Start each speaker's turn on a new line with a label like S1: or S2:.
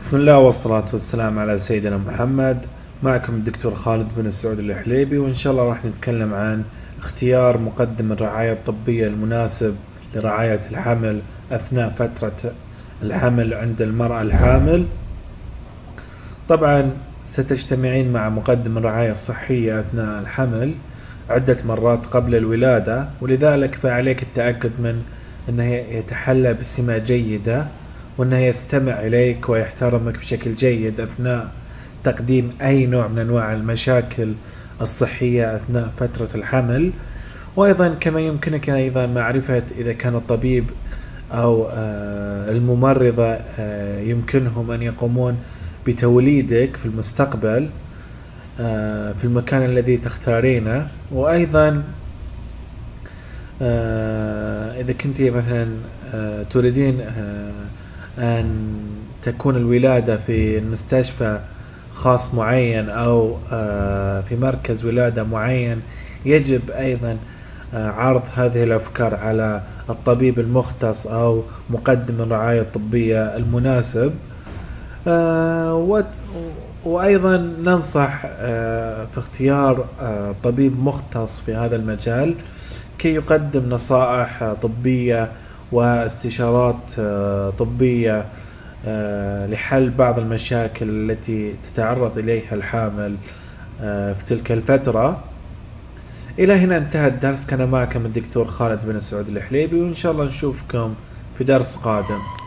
S1: بسم الله والصلاة والسلام على سيدنا محمد. معكم الدكتور خالد بن سعود الحليبي، وإن شاء الله راح نتكلم عن اختيار مقدم الرعاية الطبية المناسب لرعاية الحمل أثناء فترة الحمل عند المرأة الحامل. طبعا ستجتمعين مع مقدم الرعاية الصحية أثناء الحمل عدة مرات قبل الولادة، ولذلك فعليك التأكد من أنه يتحلى بسمة جيدة، وأنه يستمع إليك ويحترمك بشكل جيد أثناء تقديم أي نوع من أنواع المشاكل الصحية أثناء فترة الحمل. وأيضا كما يمكنك أيضا معرفة إذا كان الطبيب أو الممرضة يمكنهم أن يقومون بتوليدك في المستقبل في المكان الذي تختارينه. وأيضا إذا كنت مثلا تريدين أن تكون الولادة في مستشفى خاص معين أو في مركز ولادة معين، يجب أيضا عرض هذه الأفكار على الطبيب المختص أو مقدم الرعاية الطبية المناسب. وأيضا ننصح في اختيار طبيب مختص في هذا المجال كي يقدم نصائح طبية واستشارات طبية لحل بعض المشاكل التي تتعرض إليها الحامل في تلك الفترة. إلى هنا انتهى الدرس. كان معكم الدكتور خالد بن سعود الحليبي، وإن شاء الله نشوفكم في درس قادم.